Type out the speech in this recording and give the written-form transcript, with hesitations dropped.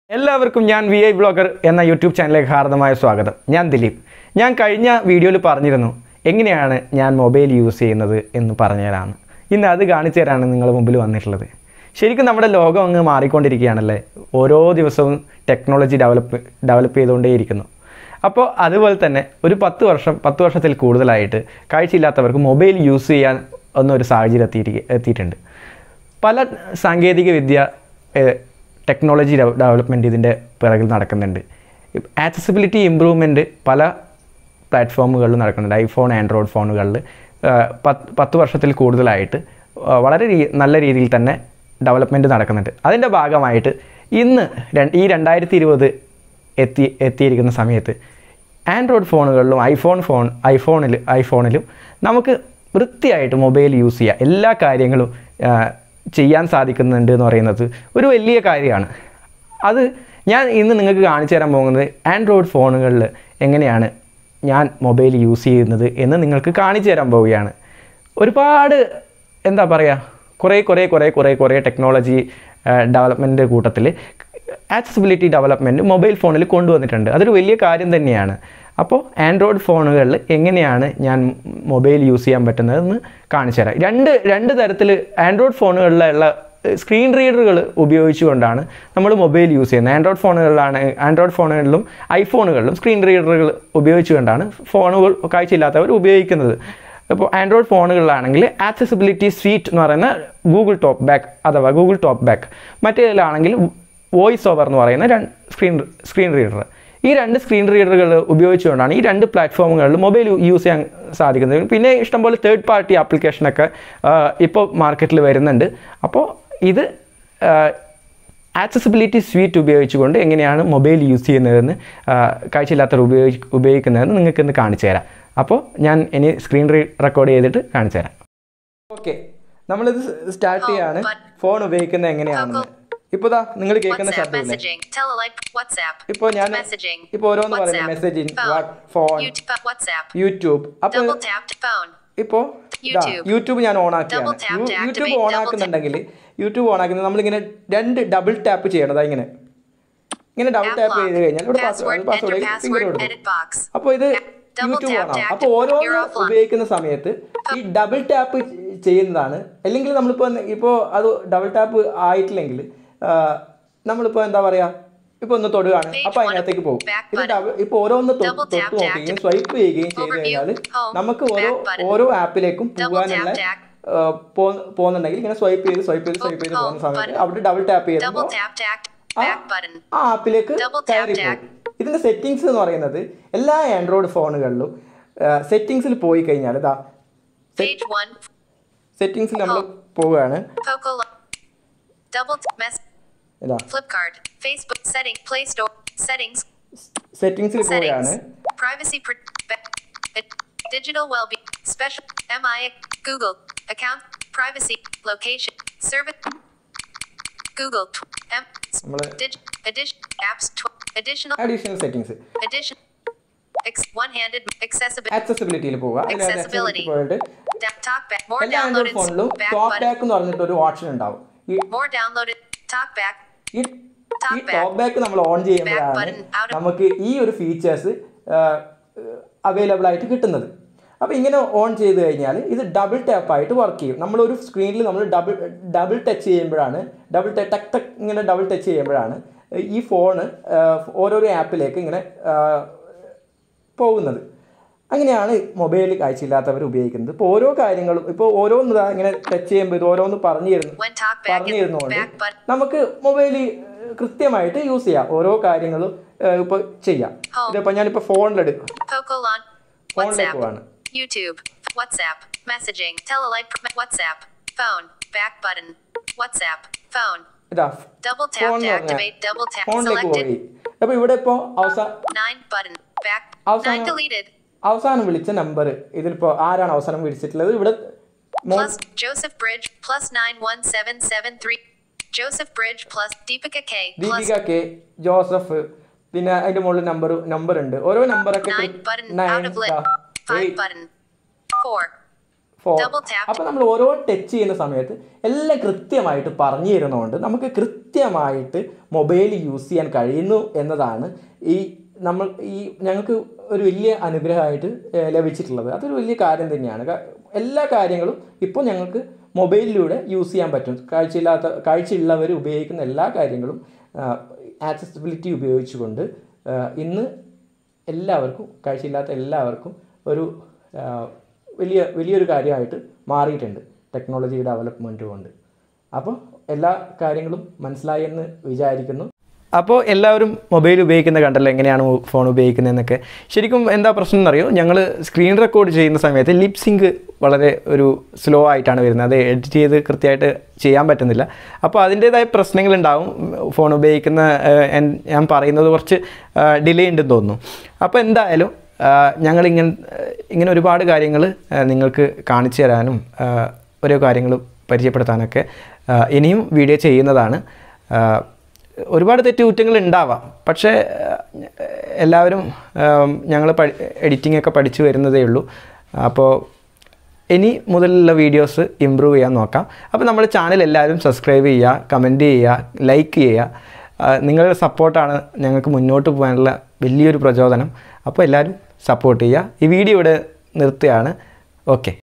എല്ലാവർക്കും ഞാൻ VI blogger എന്ന യൂട്യൂബ് ചാനലിലേക്ക് ഹാർദമായ സ്വാഗതം. ഞാൻ ദിലീപ്. ഞാൻ കഴിഞ്ഞ വീഡിയോയിൽ പറഞ്ഞിരുന്നു എങ്ങനെയാണ് ഞാൻ മൊബൈൽ യൂസ് ചെയ്യുന്നത് എന്ന് പറഞ്ഞുതരാമെന്ന്. ഇന്ന് അത് കാണിച്ചു തരാനാണ് നിങ്ങളുടെ മുമ്പിൽ വന്നിട്ടുള്ളത്. ശരിക്കും നമ്മുടെ ലോകം അങ്ങ് മാറിക്കൊണ്ടിരിക്കുകയാണല്ലേ. ഓരോ ദിവസവും ടെക്നോളജി ഡെവലപ്പ് ചെയ്തുകൊണ്ടേയിരിക്കുന്നു. അപ്പോൾ അതുപോലെ തന്നെ ഒരു 10 വർഷത്തിൽ കൂടുതലായിട്ട് കാഴ്ചയില്ലാത്തവർക്ക് മൊബൈൽ യൂസ് ചെയ്യാൻ ഒന്നൊരു സാഹചര്യം എത്തിയിട്ടുണ്ട്. പല സാങ്കേതിക വിദ്യ ടെക്നോളജി ഡെവലപ്മെൻറ്റ് ഇതിൻ്റെ പിറകിൽ നടക്കുന്നുണ്ട്. ആക്സസിബിലിറ്റി ഇമ്പ്രൂവ്മെൻറ്റ് പല പ്ലാറ്റ്ഫോമുകളിലും നടക്കുന്നുണ്ട്. ഐഫോൺ, ആൻഡ്രോയിഡ് ഫോണുകളിൽ 10 വർഷത്തിൽ കൂടുതലായിട്ട് വളരെ നല്ല രീതിയിൽ തന്നെ ഡെവലപ്മെൻറ്റ് നടക്കുന്നുണ്ട്. അതിൻ്റെ ഭാഗമായിട്ട് ഇന്ന് ഈ 2020 എത്തിയിരിക്കുന്ന സമയത്ത് ആൻഡ്രോയിഡ് ഫോണുകളിലും ഐഫോണിലും നമുക്ക് വൃത്തിയായിട്ട് മൊബൈൽ യൂസ് ചെയ്യുക, എല്ലാ കാര്യങ്ങളും ചെയ്യാൻ സാധിക്കുന്നുണ്ട് എന്ന് പറയുന്നത് ഒരു വലിയ കാര്യമാണ്. അത് ഞാൻ ഇന്ന് നിങ്ങൾക്ക് കാണിച്ചു തരാൻ പോകുന്നത് ആൻഡ്രോയിഡ് ഫോണുകളിൽ എങ്ങനെയാണ് ഞാൻ മൊബൈൽ യൂസ് ചെയ്യുന്നത് എന്ന് നിങ്ങൾക്ക് കാണിച്ചു തരാൻ പോവുകയാണ്. ഒരുപാട് എന്താ പറയുക കുറേ ടെക്നോളജി ഡെവലപ്മെൻറ്റ് കൂട്ടത്തിൽ ആക്സസിബിലിറ്റി ഡെവലപ്മെൻറ്റ് മൊബൈൽ ഫോണിൽ കൊണ്ടുവന്നിട്ടുണ്ട്. അതൊരു വലിയ കാര്യം തന്നെയാണ്. അപ്പോൾ ആൻഡ്രോയിഡ് ഫോണുകളിൽ എങ്ങനെയാണ് ഞാൻ മൊബൈൽ യൂസ് ചെയ്യാൻ പറ്റുന്നതെന്ന് കാണിച്ചു തരാം. രണ്ട് തരത്തിൽ ആൻഡ്രോയിഡ് ഫോണുകളിലുള്ള സ്ക്രീൻ റീഡറുകൾ ഉപയോഗിച്ചുകൊണ്ടാണ് നമ്മൾ മൊബൈൽ യൂസ് ചെയ്യുന്നത്. ആൻഡ്രോയിഡ് ഫോണുകളിലും ഐഫോണുകളിലും സ്ക്രീൻ റീഡറുകൾ ഉപയോഗിച്ചുകൊണ്ടാണ് ഫോണുകൾ കാഴ്ചയില്ലാത്തവർ ഉപയോഗിക്കുന്നത്. ഇപ്പോൾ ആൻഡ്രോയിഡ് ഫോണുകളിലാണെങ്കിൽ ആക്സസിബിലിറ്റി സ്വീറ്റ് എന്ന് പറയുന്ന ഗൂഗിൾ ടോക്ക് ബാക്ക്, മറ്റേതിലാണെങ്കിൽ വോയിസ് ഓവർ എന്ന് പറയുന്ന സ്ക്രീൻ റീഡർ. ഈ രണ്ട് സ്ക്രീൻ റീഡറുകൾ ഉപയോഗിച്ചുകൊണ്ടാണ് ഈ രണ്ട് പ്ലാറ്റ്ഫോമുകളിൽ മൊബൈൽ യൂസ് ചെയ്യാൻ സാധിക്കുന്നത്. പിന്നെ ഇഷ്ടംപോലെ തേർഡ് പാർട്ടി ആപ്ലിക്കേഷനൊക്കെ ഇപ്പോൾ മാർക്കറ്റിൽ വരുന്നുണ്ട്. അപ്പോൾ ഇത് ആക്സസിബിലിറ്റി സ്വീറ്റ് ഉപയോഗിച്ചുകൊണ്ട് എങ്ങനെയാണ് മൊബൈൽ യൂസ് ചെയ്യുന്നതെന്ന് കാഴ്ചയില്ലാത്തവർ ഉപയോഗിക്കുന്നതെന്ന് നിങ്ങൾക്ക് ഇന്ന് കാണിച്ചു തരാം. അപ്പോൾ ഞാൻ ഇനി സ്ക്രീൻ റെക്കോർഡ് ചെയ്തിട്ട് കാണിച്ചു തരാം. ഓക്കെ, നമ്മളിത് സ്റ്റാർട്ട് ചെയ്യാണ് ഫോൺ ഉപയോഗിക്കുന്നത് എങ്ങനെയാണെന്ന്. ഇപ്പോൾ നിങ്ങൾ കേൾക്കുന്ന ശബ്ദമില്ലേ? ഇപ്പോൾ ഞാൻ ഓരോന്ന് പറയുന്നത് മെസ്സേജിങ്, ഫോൺ, യൂട്യൂബ്. അപ്പോൾ ഇപ്പോൾ യൂട്യൂബ് ഞാൻ ഓണാക്കിയാണ്. യൂട്യൂബ് ഓണാക്കുന്നത് നമ്മളിങ്ങനെ ഡബിൾ ടാപ്പ് ചെയ്യണം. ഇങ്ങനെ ഡബിൾ ടാപ്പ് ചെയ്ത് കഴിഞ്ഞാൽ ഇവിടെ പാസ്വേഡ് ഫിംഗർ കൊടുക്കും. അപ്പോൾ ഇത് യൂട്യൂബ് ഓണാവും. അപ്പോൾ ഓരോന്ന് ഉപയോഗിക്കുന്ന സമയത്ത് ഈ ഡബിൾ ടാപ്പ് ചെയ്യുന്നതാണ്. അല്ലെങ്കിൽ നമ്മളിപ്പോൾ അത് ഡബിൾ ടാപ്പ് ആയിട്ടില്ലെങ്കിൽ നമ്മളിപ്പോൾ എന്താ പറയുക, ഇപ്പോൾ ഒന്ന് തൊടുകയാണ്, അപ്പോൾ അതിനകത്തേക്ക് പോകും. ഇപ്പോൾ ഓരോന്ന് തൊട്ട് നോക്കുകയും സ്വൈപ്പ് ചെയ്യുകയും ചെയ്ത് കഴിഞ്ഞാൽ നമുക്ക് ഓരോ ആപ്പിലേക്കും പോകാനുള്ള പോകുന്നുണ്ടെങ്കിൽ ഇങ്ങനെ സ്വൈപ്പ് ചെയ്ത് പോകുന്ന സമയത്ത് അവിടെ ഡബിൾ ടാപ്പ് ചെയ്യുമ്പോൾ ആ ആപ്പിലേക്ക് കയറി പോകും. ഇതിൻ്റെ സെറ്റിങ്സ് എന്ന് പറയുന്നത് എല്ലാ ആൻഡ്രോയിഡ് ഫോണുകളിലും സെറ്റിങ്സിൽ പോയി കഴിഞ്ഞാൽ സെറ്റിങ്സിൽ നമ്മൾ പോവുകയാണ്. Flipkart, Facebook, Play Store, settings, സെറ്റിംഗ്സിൽ പോവുകയാണ്. Privacy, digital well-being, special, Google, account, privacy, location, service, Google, addition, apps, additional settings, one-handed accessibility ൽ പോവുക. Talkback, more downloaded, talkback എന്ന് പറഞ്ഞിട്ട് ഒരു ഓപ്ഷൻ ഉണ്ടാവും. More downloaded, talkback. ഈ ടോക്ക്ബാക്ക് നമ്മൾ ഓൺ ചെയ്യുമ്പോഴാണ് നമുക്ക് ഈ ഒരു ഫീച്ചേഴ്സ് അവൈലബിൾ ആയിട്ട് കിട്ടുന്നത്. അപ്പോൾ ഇങ്ങനെ ഓൺ ചെയ്ത് കഴിഞ്ഞാൽ ഇത് ഡബിൾ ടാപ്പായിട്ട് വർക്ക് ചെയ്യും. നമ്മളൊരു സ്ക്രീനിൽ നമ്മൾ ഡബിൾ ടച്ച് ചെയ്യുമ്പോഴാണ് ഇങ്ങനെ ഡബിൾ ടച്ച് ചെയ്യുമ്പോഴാണ് ഈ ഫോണ് ഓരോരോ ആപ്പിലേക്ക് ഇങ്ങനെ പോകുന്നത്. അങ്ങനെയാണ് മൊബൈൽ കാഴ്ചയില്ലാത്തവർ ഉപയോഗിക്കുന്നത്. ഇപ്പോൾ ഓരോ കാര്യങ്ങളും ഓരോന്ന് ഇങ്ങനെ ടച്ച് ചെയ്യുമ്പോൾ ഇത് ഓരോന്ന് പറഞ്ഞു തരുന്നതുകൊണ്ട് നമുക്ക് മൊബൈൽ കൃത്യമായിട്ട് യൂസ് ചെയ്യാം. ഓരോ കാര്യങ്ങളും ഇപ്പോൾ ചെയ്യാം. ഇതിപ്പോൾ ഞാനിപ്പോൾ ഫോണിലേക്ക് പോവാണ്. YouTube, WhatsApp, messaging, Telelight, WhatsApp, phone, back button, WhatsApp, phone. Double tap to activate, double tap selected. അപ്പോൾ ഇവിടെ ഇപ്പോൾ 9 button, back, 9 deleted. അവസാനം വിളിച്ച നമ്പർ ഇതിലിപ്പോൾ ആരാണ് അവസാനം വിളിച്ചിട്ടുള്ളത്? ഇവിടെ Joseph Bridge +91773 Joseph Bridge plus Deepika K Joseph. പിന്നെ അതിന്റെ മുകളിൽ നമ്പർ ഉണ്ട്. ഓരോ നമ്പറൊക്കെ 9 button out of list 5 button 4 Double tap. അപ്പോൾ നമ്മൾ ഓരോ ടച്ച് ചെയ്യുന്ന സമയത്ത് എല്ലാം കൃത്യമായിട്ട് പറഞ്ഞു തരുന്നതുകൊണ്ട് നമുക്ക് കൃത്യമായിട്ട് മൊബൈൽ യൂസ് ചെയ്യാൻ കഴിയുന്നു എന്നതാണ് ഞങ്ങൾക്ക് ഒരു വലിയ അനുഗ്രഹമായിട്ട് ലഭിച്ചിട്ടുള്ളത്. അതൊരു വലിയ കാര്യം തന്നെയാണ്. എല്ലാ കാര്യങ്ങളും ഇപ്പോൾ ഞങ്ങൾക്ക് മൊബൈലിലൂടെ യൂസ് ചെയ്യാൻ പറ്റും. കാഴ്ചയുള്ളവർ ഉപയോഗിക്കുന്ന എല്ലാ കാര്യങ്ങളും ആക്സസിബിലിറ്റി ഉപയോഗിച്ചുകൊണ്ട് ഇന്ന് എല്ലാവർക്കും, കാഴ്ചയില്ലാത്ത എല്ലാവർക്കും ഒരു വലിയൊരു കാര്യമായിട്ട് മാറിയിട്ടുണ്ട് ടെക്നോളജി ഡെവലപ്മെൻറ്റ് കൊണ്ട്. അപ്പോൾ എല്ലാ കാര്യങ്ങളും മനസ്സിലായി എന്ന് വിചാരിക്കുന്നു. അപ്പോൾ എല്ലാവരും മൊബൈൽ ഉപയോഗിക്കുന്നത് കണ്ടല്ലോ, എങ്ങനെയാണ് ഫോൺ ഉപയോഗിക്കുന്നതെന്നൊക്കെ. ശരിക്കും എന്താ പ്രശ്നം എന്നറിയോ, ഞങ്ങൾ സ്ക്രീൻ റെക്കോർഡ് ചെയ്യുന്ന സമയത്ത് ലിപ് സിങ്ക് വളരെ ഒരു സ്ലോ ആയിട്ടാണ് വരുന്നത്. അത് എഡിറ്റ് ചെയ്ത് കൃത്യമായിട്ട് ചെയ്യാൻ പറ്റുന്നില്ല. അപ്പോൾ അതിൻ്റേതായ പ്രശ്നങ്ങളുണ്ടാവും. ഫോൺ ഉപയോഗിക്കുന്ന ഞാൻ പറയുന്നത് കുറച്ച് ഡിലേ ഉണ്ടെന്ന് തോന്നുന്നു. അപ്പോൾ എന്തായാലും ഞങ്ങളിങ്ങനെ ഒരുപാട് കാര്യങ്ങൾ നിങ്ങൾക്ക് കാണിച്ചു തരാനും ഓരോ കാര്യങ്ങൾ പരിചയപ്പെടുത്താനൊക്കെ ഇനിയും വീഡിയോ ചെയ്യുന്നതാണ്. ഒരുപാട് തെറ്റുകുറ്റങ്ങൾ ഉണ്ടാവാം, പക്ഷേ എല്ലാവരും ഞങ്ങൾ എഡിറ്റിംഗ് ഒക്കെ പഠിച്ചു വരുന്നതേ ഉള്ളൂ. അപ്പോൾ ഇനി മുതലുള്ള വീഡിയോസ് ഇമ്പ്രൂവ് ചെയ്യാൻ നോക്കാം. അപ്പോൾ നമ്മുടെ ചാനൽ എല്ലാവരും സബ്സ്ക്രൈബ് ചെയ്യുക, കമൻറ്റ് ചെയ്യുക, ലൈക്ക് ചെയ്യുക. നിങ്ങളുടെ സപ്പോർട്ടാണ് ഞങ്ങൾക്ക് മുന്നോട്ട് പോകാനുള്ള വലിയൊരു പ്രചോദനം. അപ്പോൾ എല്ലാവരും സപ്പോർട്ട് ചെയ്യുക. ഈ വീഡിയോ ഇവിടെ നിർത്തുകയാണ്. ഓക്കെ.